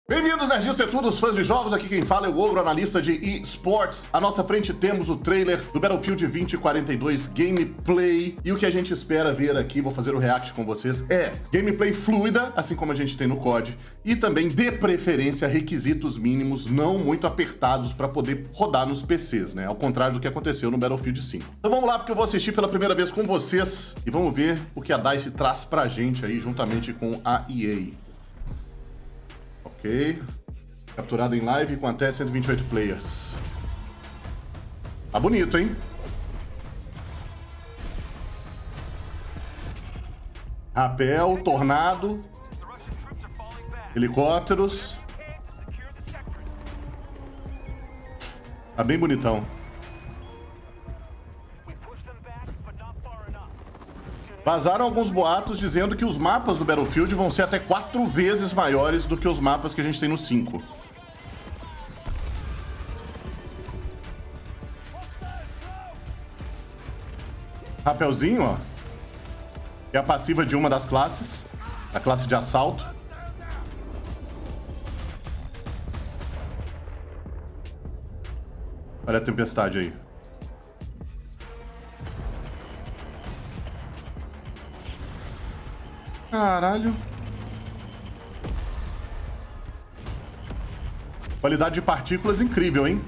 Bem-vindos, nerds e todos, fãs de jogos. Aqui quem fala é o Ogro, analista de eSports. À nossa frente temos o trailer do Battlefield 2042 Gameplay. E o que a gente espera ver aqui, vou fazer o react com vocês, é gameplay fluida, assim como a gente tem no COD, e também, de preferência, requisitos mínimos não muito apertados para poder rodar nos PCs, né? Ao contrário do que aconteceu no Battlefield 5. Então vamos lá, porque eu vou assistir pela primeira vez com vocês e vamos ver o que a DICE traz pra gente aí, juntamente com a EA. Ok. Capturado em live com até 128 players. Tá bonito, hein? Rapel, tornado, helicópteros. Tá bem bonitão. Vazaram alguns boatos dizendo que os mapas do Battlefield vão ser até 4 vezes maiores do que os mapas que a gente tem no 5. Rapelzinho, ó. É a passiva de uma das classes. A classe de assalto. Olha a tempestade aí. Caralho. Qualidade de partículas incrível, hein?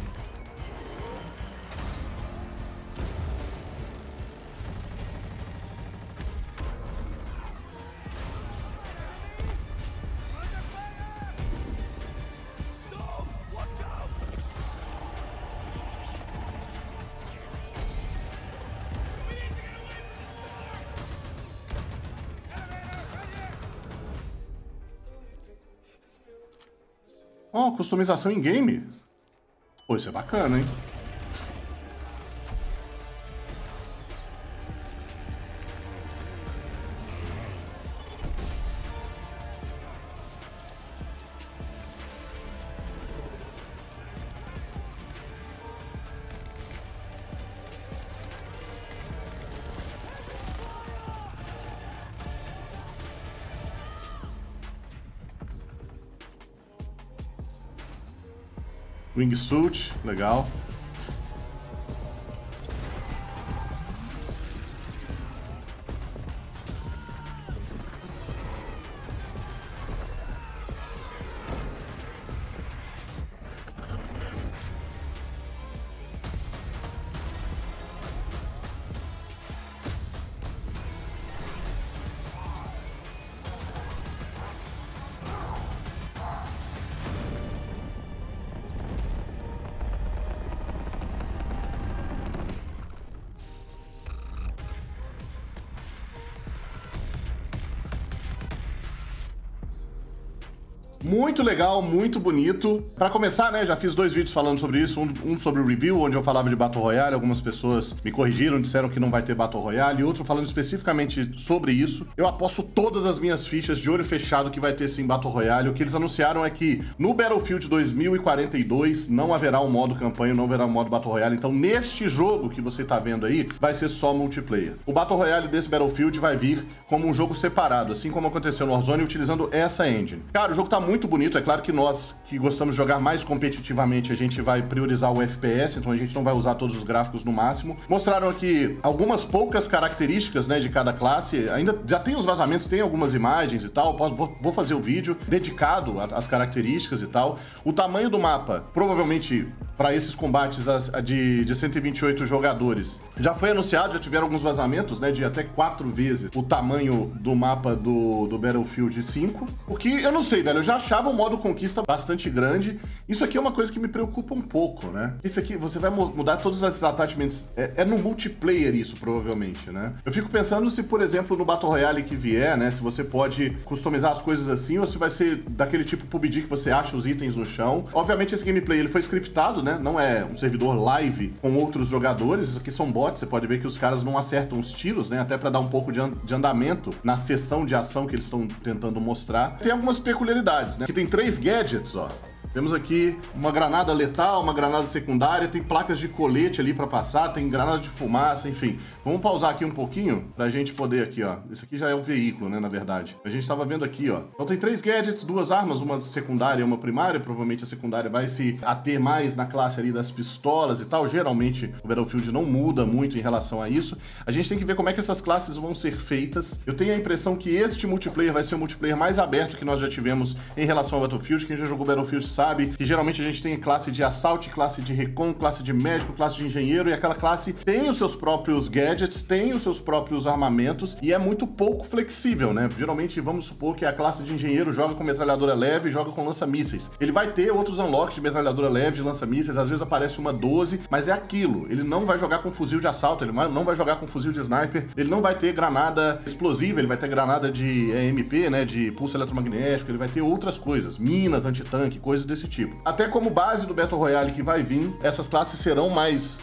Ó, customização em game. Pô, isso é bacana, hein? Wingsuit, legal. Muito legal, muito bonito. Pra começar, né, já fiz 2 vídeos falando sobre isso, um sobre o review, onde eu falava de Battle Royale, algumas pessoas me corrigiram, disseram que não vai ter Battle Royale, e outro falando especificamente sobre isso. Eu aposto todas as minhas fichas de olho fechado que vai ter sim Battle Royale. O que eles anunciaram é que no Battlefield 2042 não haverá um modo campanha, não haverá um modo Battle Royale, então neste jogo que você tá vendo aí, vai ser só multiplayer. O Battle Royale desse Battlefield vai vir como um jogo separado, assim como aconteceu no Warzone, utilizando essa engine. Cara, o jogo tá muito bonito, é claro que nós que gostamos de jogar mais competitivamente, a gente vai priorizar o FPS, então a gente não vai usar todos os gráficos no máximo. Mostraram aqui algumas poucas características, né, de cada classe, ainda já tem os vazamentos, tem algumas imagens e tal, vou fazer o vídeo dedicado às características e tal. O tamanho do mapa, provavelmente para esses combates de 128 jogadores, já foi anunciado, já tiveram alguns vazamentos, né, de até 4 vezes o tamanho do mapa do Battlefield 5, o que eu não sei, velho, eu já achava o modo conquista bastante grande. Isso aqui é uma coisa que me preocupa um pouco, né? Isso aqui, você vai mudar todos esses attachments, é no multiplayer isso, provavelmente, né? Eu fico pensando se, por exemplo, no Battle Royale que vier, né, se você pode customizar as coisas assim, ou se vai ser daquele tipo PUBG que você acha os itens no chão. Obviamente esse gameplay, ele foi scriptado, né? Não é um servidor live com outros jogadores, isso aqui são bots, você pode ver que os caras não acertam os tiros, né? Até pra dar um pouco de andamento na sessão de ação que eles estão tentando mostrar. Tem algumas peculiaridades, né? Que tem 3 gadgets, ó. Temos aqui uma granada letal, uma granada secundária, tem placas de colete ali pra passar, tem granada de fumaça, enfim. Vamos pausar aqui um pouquinho pra gente poder aqui, ó. Isso aqui já é o veículo, né, na verdade. A gente tava vendo aqui, ó. Então tem 3 gadgets, 2 armas, uma secundária e uma primária. Provavelmente a secundária vai se ater mais na classe ali das pistolas e tal. Geralmente o Battlefield não muda muito em relação a isso. A gente tem que ver como é que essas classes vão ser feitas. Eu tenho a impressão que este multiplayer vai ser o multiplayer mais aberto que nós já tivemos em relação ao Battlefield. Quem já jogou Battlefield sabe que geralmente a gente tem classe de assalto, classe de recon, classe de médico, classe de engenheiro, e aquela classe tem os seus próprios gadgets, tem os seus próprios armamentos, e é muito pouco flexível, né? Geralmente, vamos supor que a classe de engenheiro joga com metralhadora leve e joga com lança-mísseis. Ele vai ter outros unlocks de metralhadora leve, de lança-mísseis, às vezes aparece uma 12, mas é aquilo. Ele não vai jogar com fuzil de assalto, ele não vai jogar com fuzil de sniper, ele não vai ter granada explosiva, ele vai ter granada de EMP, né, de pulso eletromagnético, ele vai ter outras coisas, minas, antitanque, coisas desse tipo. Até como base do Battle Royale que vai vir, essas classes serão mais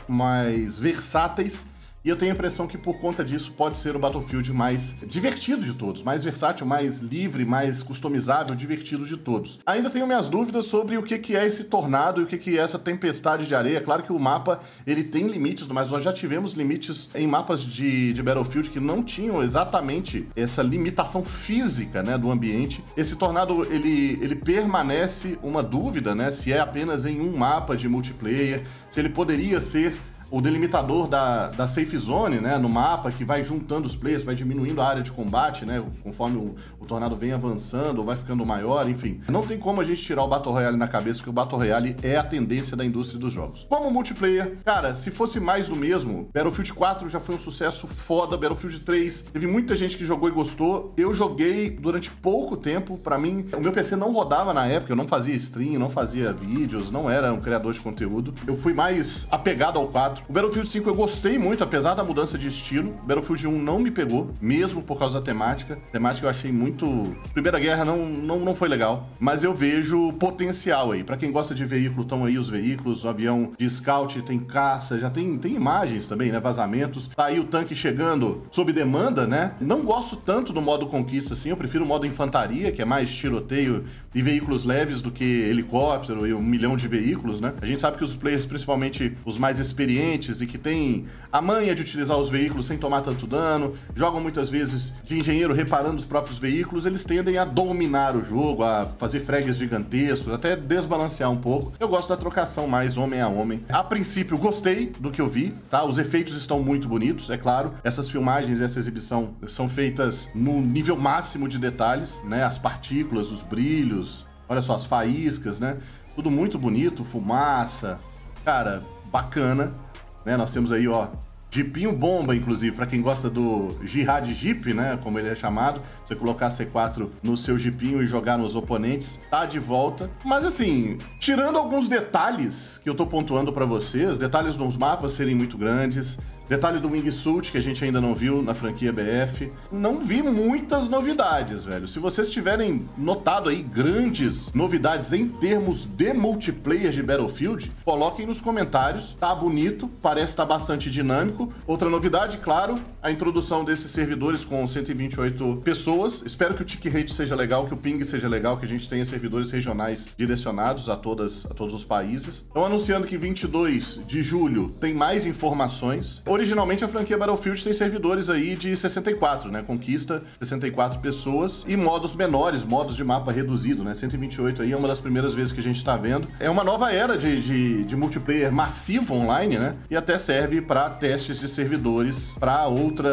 versáteis. E eu tenho a impressão que por conta disso pode ser o Battlefield mais divertido de todos, mais versátil, mais livre, mais customizável, divertido de todos. Ainda tenho minhas dúvidas sobre o que é esse tornado e o que é essa tempestade de areia. Claro que o mapa ele tem limites, mas nós já tivemos limites em mapas de Battlefield que não tinham exatamente essa limitação física, né, do ambiente. Esse tornado ele permanece uma dúvida, né, se é apenas em um mapa de multiplayer, se ele poderia ser o delimitador da safe zone, né, no mapa, que vai juntando os players, vai diminuindo a área de combate, né, conforme o tornado vem avançando ou vai ficando maior, enfim. Não tem como a gente tirar o Battle Royale na cabeça, porque o Battle Royale é a tendência da indústria dos jogos. Como multiplayer, cara, se fosse mais do mesmo, Battlefield 4 já foi um sucesso foda, Battlefield 3, teve muita gente que jogou e gostou. Eu joguei durante pouco tempo, pra mim, o meu PC não rodava na época, eu não fazia stream, não fazia vídeos, não era um criador de conteúdo. Eu fui mais apegado ao 4. O Battlefield 5 eu gostei muito, apesar da mudança de estilo. O Battlefield 1 não me pegou, mesmo por causa da temática. A temática eu achei muito... Primeira Guerra não foi legal, mas eu vejo potencial aí. Pra quem gosta de veículo, estão aí os veículos, o avião de scout, tem caça, já tem imagens também, né, vazamentos. Tá aí o tanque chegando sob demanda, né? Não gosto tanto do modo conquista assim, eu prefiro o modo infantaria, que é mais tiroteio e veículos leves do que helicóptero e 1 milhão de veículos, né? A gente sabe que os players, principalmente os mais experientes e que têm a manha de utilizar os veículos sem tomar tanto dano, jogam muitas vezes de engenheiro reparando os próprios veículos, eles tendem a dominar o jogo, a fazer frags gigantescos, até desbalancear um pouco. Eu gosto da trocação mais homem a homem. A princípio, gostei do que eu vi, tá? Os efeitos estão muito bonitos, é claro. Essas filmagens e essa exibição são feitas no nível máximo de detalhes, né? As partículas, os brilhos, olha só, as faíscas, né? Tudo muito bonito, fumaça. Cara, bacana, né? Nós temos aí, ó, Jeepinho bomba, inclusive, para quem gosta do Jihad Jeep, né, como ele é chamado, você colocar C4 no seu Jeepinho e jogar nos oponentes, tá de volta. Mas assim, tirando alguns detalhes que eu tô pontuando para vocês, detalhes dos mapas serem muito grandes, detalhe do Wingsuit, que a gente ainda não viu na franquia BF. Não vi muitas novidades, velho. Se vocês tiverem notado aí grandes novidades em termos de multiplayer de Battlefield, coloquem nos comentários. Tá bonito, parece estar bastante dinâmico. Outra novidade, claro, a introdução desses servidores com 128 pessoas. Espero que o tick rate seja legal, que o ping seja legal, que a gente tenha servidores regionais direcionados a todos os países. Estão anunciando que 22 de julho tem mais informações. Originalmente a franquia Battlefield tem servidores aí de 64, né? Conquista 64 pessoas e modos menores, modos de mapa reduzido, né? 128 aí é uma das primeiras vezes que a gente tá vendo. É uma nova era de multiplayer massivo online, né? E até serve para testes de servidores para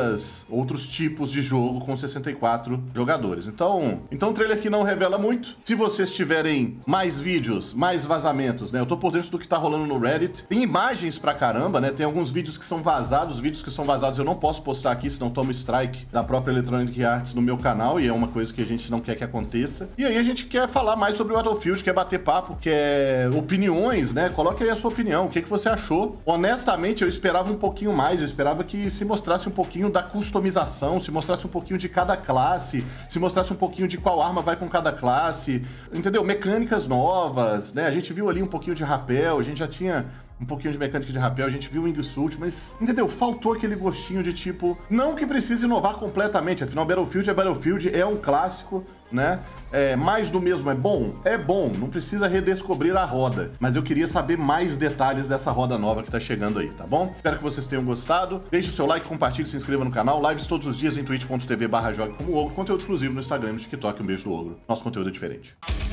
outros tipos de jogo com 64 jogadores. Então o trailer aqui não revela muito. Se vocês tiverem mais vídeos, mais vazamentos, né? Eu tô por dentro do que tá rolando no Reddit. Tem imagens pra caramba, né? Tem alguns vídeos que são vazados. Os vídeos que são vazados eu não posso postar aqui, senão tomo strike da própria Electronic Arts no meu canal, e é uma coisa que a gente não quer que aconteça. E aí a gente quer falar mais sobre o Battlefield, quer bater papo, quer opiniões, né? Coloque aí a sua opinião, o que você achou. Honestamente, eu esperava um pouquinho mais, eu esperava que se mostrasse um pouquinho da customização, se mostrasse um pouquinho de cada classe, se mostrasse um pouquinho de qual arma vai com cada classe, entendeu? Mecânicas novas, né? A gente viu ali um pouquinho de rapel, a gente já tinha um pouquinho de mecânica de rapel, a gente viu o Wingsuit, mas, entendeu? Faltou aquele gostinho de tipo, não que precise inovar completamente, afinal Battlefield é um clássico, né? Mais do mesmo é bom? É bom, não precisa redescobrir a roda, mas eu queria saber mais detalhes dessa roda nova que tá chegando aí, tá bom? Espero que vocês tenham gostado, deixe o seu like, compartilhe, se inscreva no canal, lives todos os dias em twitch.tv/jogue como ogro, conteúdo exclusivo no Instagram e no TikTok, um beijo do ogro, nosso conteúdo é diferente.